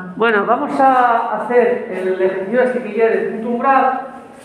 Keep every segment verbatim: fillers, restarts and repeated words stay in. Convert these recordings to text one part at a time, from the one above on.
Bueno, vamos a hacer el ejercicio este que ya del punto umbral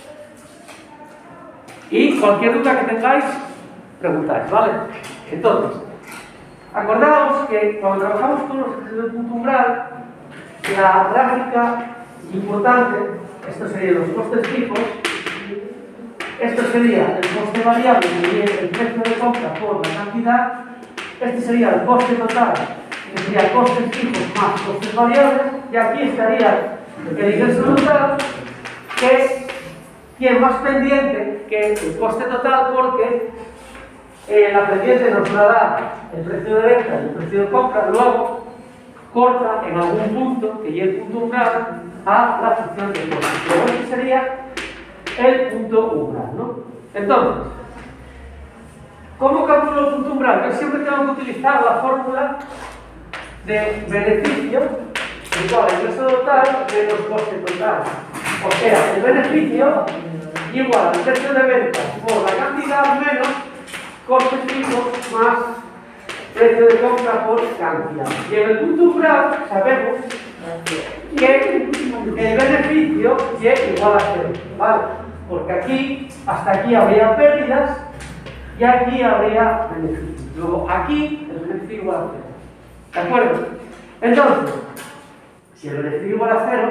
y cualquier duda que tengáis, preguntáis, ¿vale? Entonces, acordaos que cuando trabajamos con los ejercicios del punto umbral, la gráfica importante, esto serían los costes fijos, esto sería el coste variable, que sería el precio de compra por la cantidad, este sería el coste total, que sería costes fijos más costes variables, y aquí estaría el ingreso total, que es quien más pendiente que el coste total, porque eh, la pendiente nos va a dar el precio de venta y el precio de compra, luego corta en algún punto, que llegue el punto umbral, a la función de coste. Luego este sería el punto umbral, ¿no? Entonces, ¿cómo calculo el punto umbral? Yo siempre tengo que utilizar la fórmula de beneficio igual al ingreso total menos coste total. O sea, el beneficio igual al precio de venta por la cantidad menos costes fijos más precio de compra por cantidad. Y en el punto umbral sabemos que el beneficio es igual a cero, ¿vale? Porque aquí, hasta aquí habría pérdidas y aquí habría beneficio. Luego aquí el beneficio igual a cero. ¿De acuerdo? Entonces, si el beneficio igual a cero,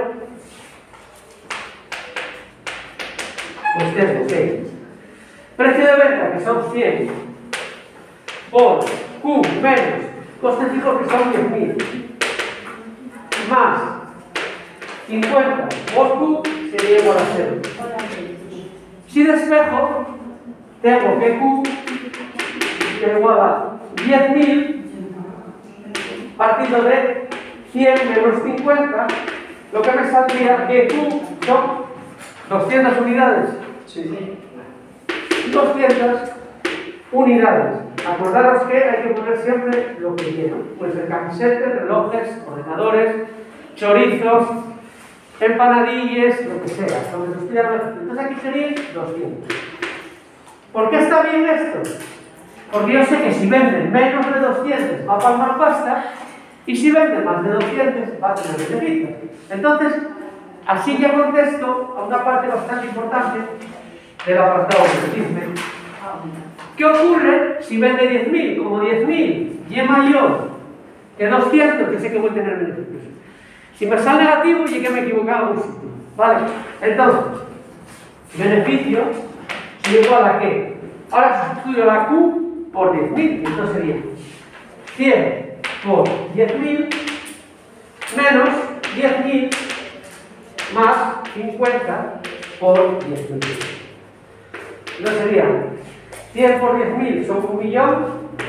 pues tengo que precio de venta, que son cien, por Q menos costes fijos, que son diez mil, más cincuenta por Q, sería igual a cero. Si despejo, tengo que Q es igual a diez mil partido de cien menos cincuenta, lo que me saldría que Q son doscientas unidades. Sí. doscientas unidades. Acordaros que hay que poner siempre lo que quieran. Pues el camisetes, relojes, ordenadores, chorizos, empanadillas, lo que sea. Lo que os pidan. Entonces aquí serían doscientos. ¿Por qué está bien esto? Porque yo sé que si venden menos de doscientos va a palmar pasta, y si venden más de doscientos va a tener beneficio. Entonces, así ya contesto a una parte bastante importante del apartado que dice: ¿qué ocurre si vende diez mil? Como diez mil y es mayor que doscientos, que sé que voy a tener beneficios. Si me sale negativo, y que me he equivocado en un sitio. ¿Vale? Entonces, beneficio es igual a qué. Ahora sustituyo la Q por diez mil, entonces sería cien por diez mil menos diez mil más cincuenta por diez mil. Entonces sería cien por diez mil son un millón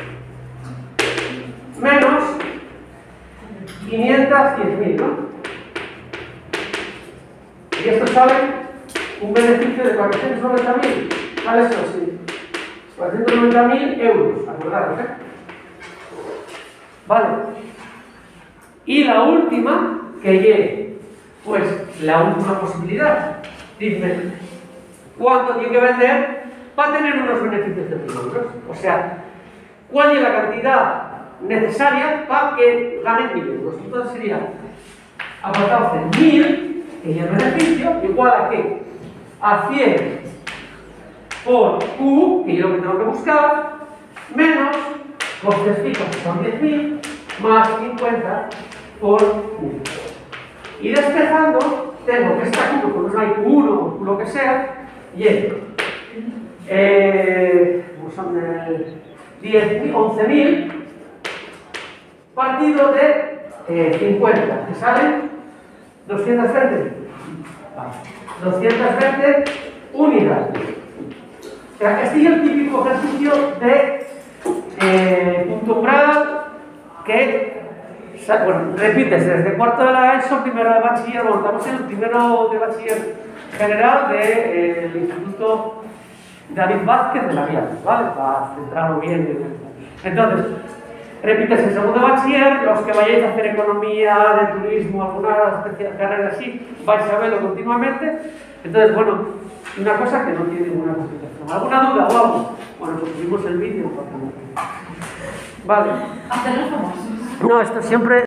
menos quinientos diez mil, ¿no? Y esto sale un beneficio de cuatrocientos noventa mil. ¿Vale eso? Sí. cuatrocientos noventa mil euros, acordaros, ¿eh? Vale. Y la última que llegue, pues la última posibilidad. Dice, ¿cuánto tiene que vender para tener unos beneficios de mil euros? O sea, ¿cuál es la cantidad necesaria para que ganen mil euros? Entonces sería, apartado de mil, que es el beneficio, igual a qué? A cien por Q, que es lo que tengo que buscar, menos costes fijos, que son diez mil, más cincuenta por Q. Y despejando, tengo que esta Q, porque no hay Q uno o lo que sea, y es eh, son once mil partido de eh, cincuenta, que salen doscientos veinte. doscientos veinte unidades. O sea, este es el típico ejercicio de eh, punto umbral que, bueno, repítese desde cuarto de la ESO, primero de bachiller, bueno, estamos en el primero de bachiller general del de, eh, Instituto David Vázquez de la Vía, ¿vale? Para centrarlo bien. Entonces, repítese el segundo de bachiller, los que vayáis a hacer economía, de turismo, alguna carrera así, vais a verlo continuamente. Entonces, bueno, una cosa que no tiene ninguna complicación. ¿Alguna duda o algo? Bueno, pues subimos el vídeo. Vale. Hacerlo famoso. No, esto siempre...